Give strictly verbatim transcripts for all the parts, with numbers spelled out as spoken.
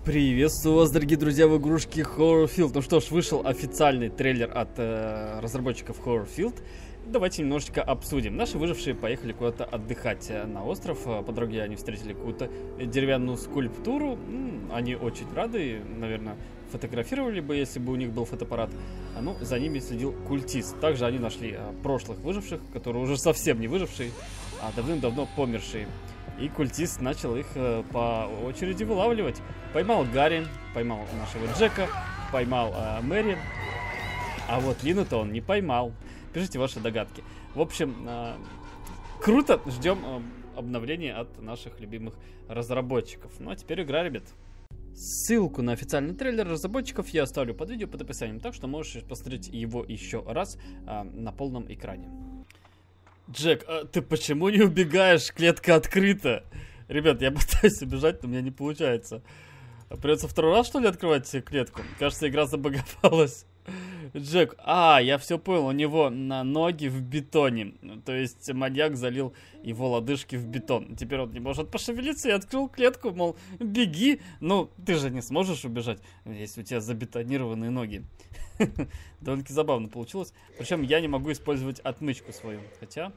Приветствую вас, дорогие друзья, в игрушке Horrorfield. Ну что ж, вышел официальный трейлер от э, разработчиков Horrorfield. Давайте немножечко обсудим. Наши выжившие поехали куда-то отдыхать на остров. По дороге они встретили какую-то деревянную скульптуру. М-м, они очень рады, наверное, фотографировали бы, если бы у них был фотоаппарат. А ну, за ними следил культист. Также они нашли а, прошлых выживших, которые уже совсем не выжившие, а давным-давно помершие. И культист начал их э, по очереди вылавливать. Поймал Гарри, поймал нашего Джека, поймал э, Мэри. А вот Лину-то он не поймал. Пишите ваши догадки. В общем, э, круто. Ждем э, обновления от наших любимых разработчиков. Ну а теперь игра, ребят. Ссылку на официальный трейлер разработчиков я оставлю под видео под описанием. Так что можешь посмотреть его еще раз э, на полном экране. Джек, а ты почему не убегаешь? Клетка открыта. Ребят, я пытаюсь убежать, но у меня не получается. Придется второй раз, что ли, открывать клетку? Кажется, игра забаговалась. Джек, а, я все понял, у него на ноги в бетоне. То есть маньяк залил его лодыжки в бетон. Теперь он не может пошевелиться и открыл клетку, мол, беги. Ну, ты же не сможешь убежать, если у тебя забетонированные ноги. Довольно-таки забавно получилось. Причем я не могу использовать отмычку свою. Хотя...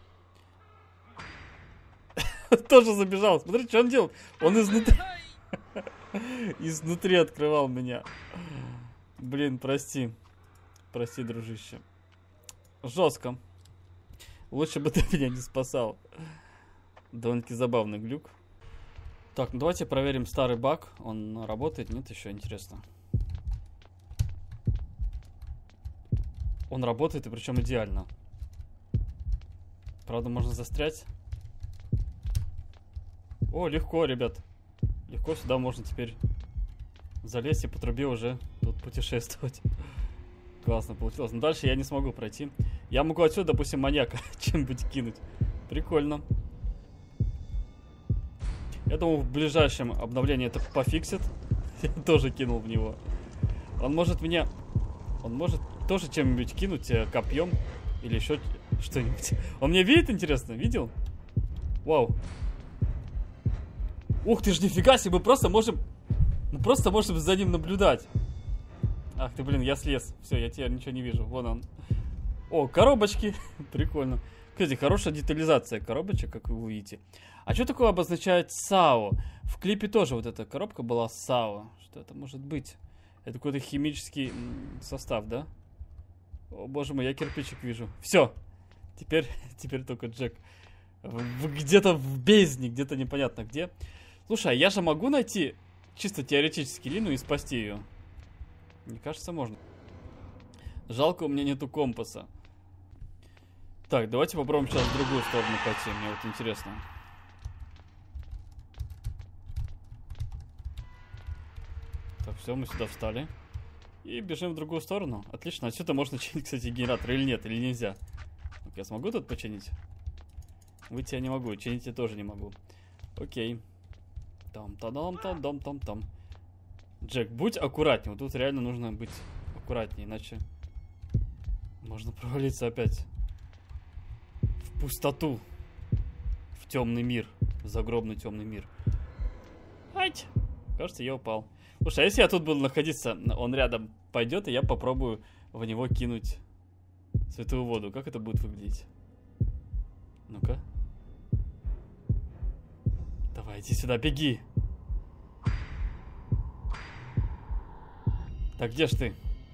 Тоже забежал. Смотри, что он делал. Он изнутри... Изнутри открывал меня. Блин, прости. Прости, дружище. Жестко. Лучше бы ты меня не спасал. Довольно-таки забавный глюк. Так, ну давайте проверим старый баг. Он работает? Нет, еще интересно. Он работает, и причем идеально. Правда, можно застрять. О, легко, ребят. Легко сюда можно теперь залезть и по трубе уже тут путешествовать. Классно получилось. Но дальше я не смогу пройти. Я могу отсюда, допустим, маньяка чем-нибудь кинуть. Прикольно. Я думаю, в ближайшем обновлении это пофиксит. Я тоже кинул в него. Он может меня... Он может тоже чем-нибудь кинуть, копьем или еще что-нибудь. Он меня видит, интересно? Видел? Вау. Ух ты ж, нифига себе, мы просто можем... Мы просто можем за ним наблюдать. Ах ты, блин, я слез. Все, я теперь ничего не вижу. Вон он. О, коробочки. Прикольно. Кстати, хорошая детализация коробочек, как вы увидите. А что такое обозначает САО? В клипе тоже вот эта коробка была САО. Что это может быть? Это какой-то химический состав, да? О, боже мой, я кирпичик вижу. Все. Теперь, теперь только Джек. Где-то в бездне, где-то непонятно где. Слушай, а я же могу найти чисто теоретически Лину и спасти ее. Мне кажется, можно. Жалко, у меня нету компаса. Так, давайте попробуем сейчас в другую сторону пойти. Мне вот интересно. Так, все, мы сюда встали. И бежим в другую сторону. Отлично. Отсюда можно чинить, кстати, генератор. Или нет, или нельзя. Так, я смогу тут починить? Выйти я не могу. Чинить я тоже не могу. Окей. Там-там-там-там-там-там. Джек, будь аккуратнее. Вот тут реально нужно быть аккуратнее, иначе можно провалиться опять в пустоту, в темный мир, в загробный темный мир. Ать! Кажется, я упал. Слушай, а если я тут буду находиться, он рядом пойдет, и я попробую в него кинуть святую воду. Как это будет выглядеть? Ну-ка. Давай, иди сюда, беги. Так, где ж ты?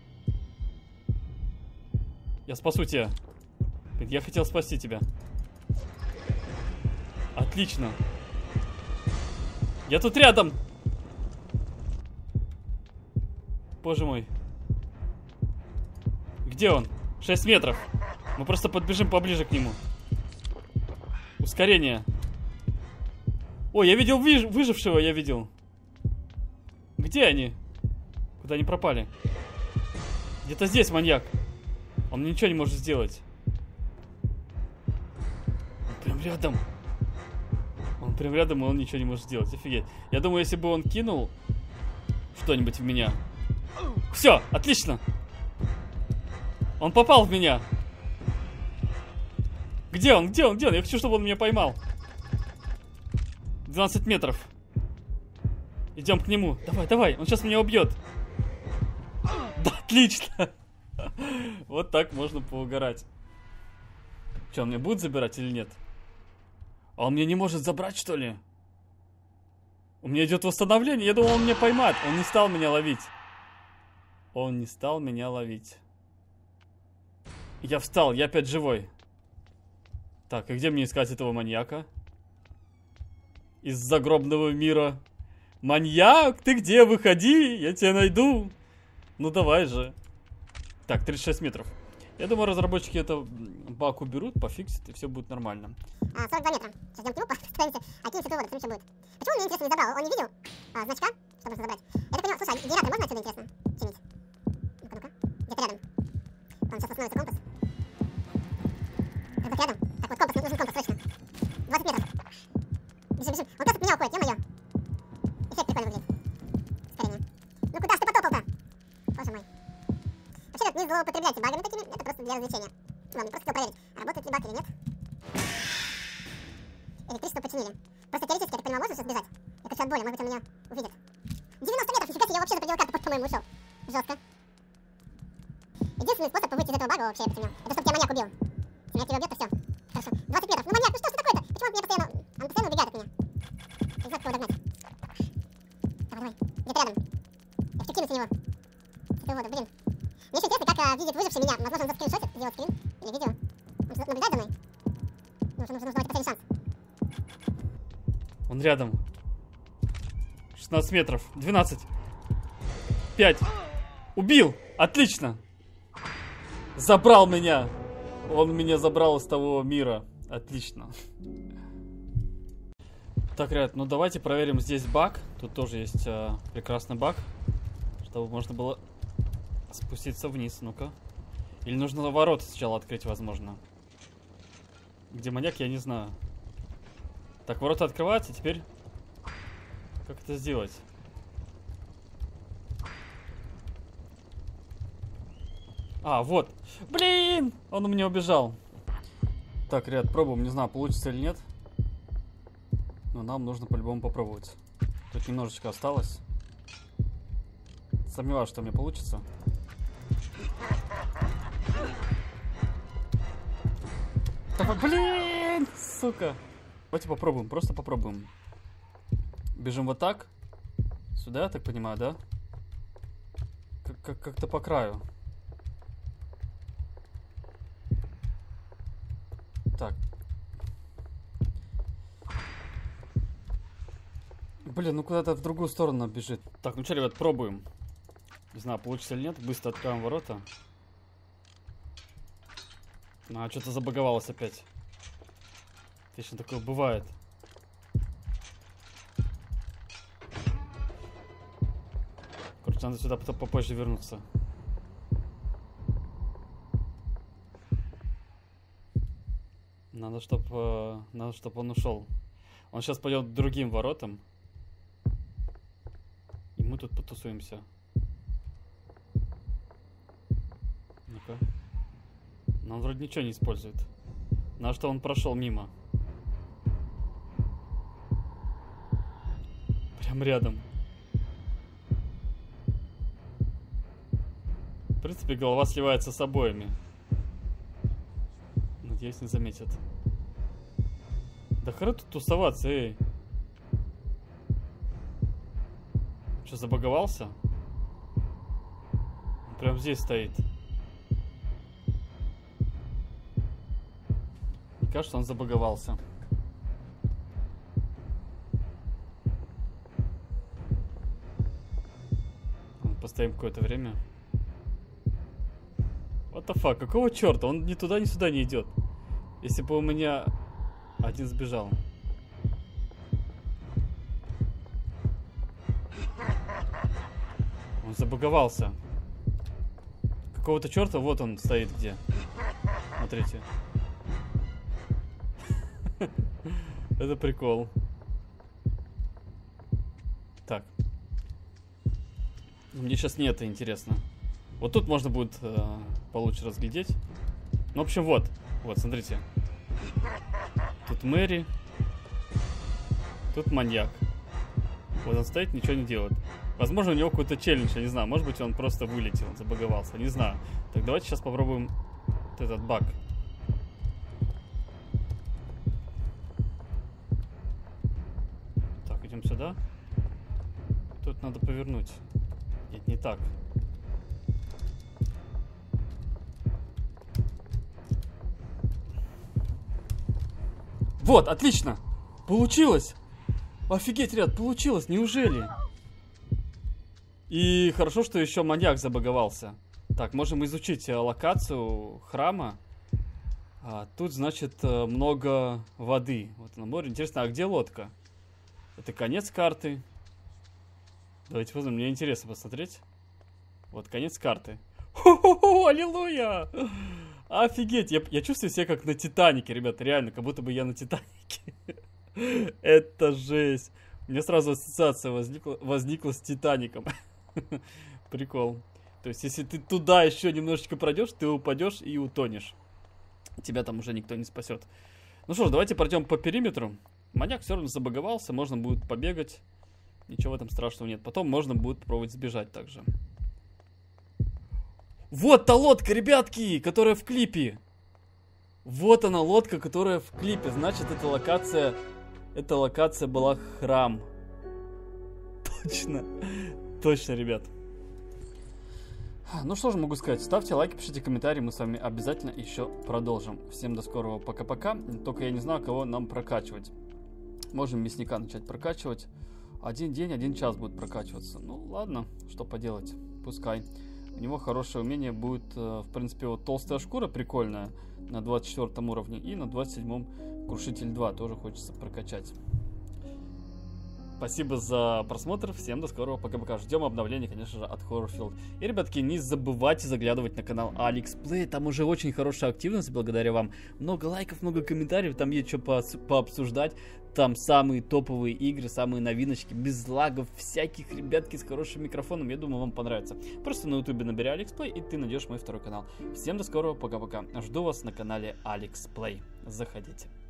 Я спасу тебя. Я хотел спасти тебя. Отлично. Я тут рядом. Боже мой. Где он? шесть метров. Мы просто подбежим поближе к нему. Ускорение. Ой, я видел выж... выжившего, я видел. Где они? Куда они пропали? Где-то здесь маньяк. Он ничего не может сделать. Он прям рядом. Он прям рядом, и он ничего не может сделать. Офигеть. Я думаю, если бы он кинул что-нибудь в меня. Все, отлично. Он попал в меня. Где он? Где он? Где он? Я хочу, чтобы он меня поймал. двенадцать метров. Идем к нему. Давай, давай, он сейчас меня убьет. Да, отлично. Вот так можно поугарать. Че, он мне будет забирать или нет? А он меня не может забрать, что ли? У меня идет восстановление. Я думал, он меня поймает. Он не стал меня ловить. Он не стал меня ловить. Я встал, я опять живой. Так, и где мне искать этого маньяка? Из загробного мира. Маньяк, ты где? Выходи, я тебя найду. Ну давай же. Так, тридцать шесть метров. Я думаю, разработчики это баг уберут, пофиксят, и все будет нормально. А, сорок два метра. Сейчас идем к нему, постараемся окинемся воду, смотрим, что будет. Почему мне, интересно, не забрал? Он не видел а, значка, что нужно забрать? Я так понимаю, слушай, а генератор можно отсюда, интересно, чинить? Ну-ка, ну-ка. Где-то рядом. Там сейчас остановится компас. Это рядом. Так, вот компас, нужен компас, срочно. двадцать метров. Бежим, бежим. Он просто от меня уходит, ё-моё. Эффект прикольно выглядит. Ускорение. Ну куда ж ты потопал-то? Боже мой. Вообще, не злоупотребляйте багами такими, это просто для развлечения. Ладно, просто хотел проверить, работает ли баг или нет. Электричество починили. Просто теоретически, я так понимаю, можно сейчас бежать? Я хочу от боли, может быть, он меня увидит. девяносто метров, нифига себе, я вообще за пределы карты, по-моему, ушел. Жестко. Единственный способ выйти из этого бага, вообще, я понимаю, это чтобы тебя маньяк убил. Если меня тебя убьет, то все. Хорошо. двадцать метров. Ну, маньяк, ну что ж ты такое-то? Почему он меня постоянно... Он постоянно убегает от меня? Не знаю, как его догнать. Давай, давай. Где-то рядом. Я хочу кинуть на него. В эту воду, блин. Мне еще интересно, как а, видит выживший меня. Возможно, он заскриншотит, сделает скрин или видео. Он же наблюдает за мной. Нужно, нужно, нужно давать последний шанс. Он рядом. шестнадцать метров. двенадцать. пять. Убил. Отлично. Забрал меня. Он меня забрал из того мира. Отлично. Так, ребят, ну давайте проверим здесь баг. Тут тоже есть э, прекрасный баг. Чтобы можно было спуститься вниз. Ну-ка. Или нужно ворота сначала открыть, возможно. Где маньяк, я не знаю. Так, ворота открываются, теперь... Как это сделать? А, вот. Блин! Он у меня убежал. Так, ребят, пробуем. Не знаю, получится или нет. Но нам нужно по-любому попробовать. Тут немножечко осталось. Сомневаюсь, что мне получится. Да, блин! Сука! Давайте попробуем, просто попробуем. Бежим вот так. Сюда, я так понимаю, да? Как- как-то по краю. Так. Блин, ну куда-то в другую сторону бежит. Так, ну что, ребят, пробуем. Не знаю, получится или нет. Быстро откроем ворота. А, что-то забаговалось опять. Точно такое бывает. Короче, надо сюда потом попозже вернуться. Надо, чтобы надо, чтобы он ушел. Он сейчас пойдет к другим воротам. И мы тут потусуемся. Ну-ка. Но он вроде ничего не использует. На что он прошел мимо. Прям рядом. В принципе, голова сливается с обоями. Надеюсь, не заметят. Да хрен тут тусоваться, эй. Что, забаговался? Он прям здесь стоит. Мне кажется, он забаговался. Постоим какое-то время. What the fuck? Какого черта? Он ни туда, ни сюда не идет. Если бы у меня один сбежал. Он забаговался. Какого-то черта, вот он стоит где. Смотрите. Это прикол. Так. Мне сейчас не это интересно. Вот тут можно будет э, получше разглядеть. Ну, в общем, вот. Вот, смотрите. Тут Мэри. Тут маньяк. Вот он стоит, ничего не делает. Возможно, у него какой-то челлендж, я не знаю. Может быть, он просто вылетел, он забаговался, не знаю. Так, давайте сейчас попробуем вот этот баг. Так, идем сюда. Тут надо повернуть. Нет, не так. Вот, отлично! Получилось! Офигеть, ребят, получилось, неужели? И хорошо, что еще маньяк забаговался. Так, можем изучить э, локацию храма. А, тут, значит, э, много воды. Вот на море. Интересно, а где лодка? Это конец карты. Давайте посмотрим, мне интересно посмотреть. Вот конец карты. Хо-хо-хо, аллилуйя! Офигеть, я, я чувствую себя как на Титанике, ребята, реально, как будто бы я на Титанике. Это жесть. У меня сразу ассоциация возникла, возникла с Титаником. Прикол. То есть, если ты туда еще немножечко пройдешь, ты упадешь и утонешь. Тебя там уже никто не спасет. Ну что ж, давайте пройдем по периметру. Маньяк все равно забаговался, можно будет побегать. Ничего в этом страшного нет. Потом можно будет пробовать сбежать также. Вот та лодка, ребятки, которая в клипе. Вот она, лодка, которая в клипе. Значит, эта локация... Эта локация была храм. Точно. Точно, ребят. Ну что же могу сказать. Ставьте лайки, пишите комментарии. Мы с вами обязательно еще продолжим. Всем до скорого. Пока-пока. Только я не знаю, кого нам прокачивать. Можем мясника начать прокачивать. Один день, один час будет прокачиваться. Ну ладно, что поделать. Пускай. У него хорошее умение будет, в принципе, вот толстая шкура прикольная на двадцать четвёртом уровне. И на двадцать седьмом Крушитель два тоже хочется прокачать. Спасибо за просмотр. Всем до скорого. Пока-пока. Ждем обновления, конечно же, от Horrorfield. И, ребятки, не забывайте заглядывать на канал AlixPlay. Там уже очень хорошая активность благодаря вам. Много лайков, много комментариев. Там есть что по пообсуждать. Там самые топовые игры, самые новиночки, без лагов, всяких, ребятки, с хорошим микрофоном. Я думаю, вам понравится. Просто на ютубе набери AlixPlay, и ты найдешь мой второй канал. Всем до скорого. Пока-пока. Жду вас на канале AlixPlay. Заходите.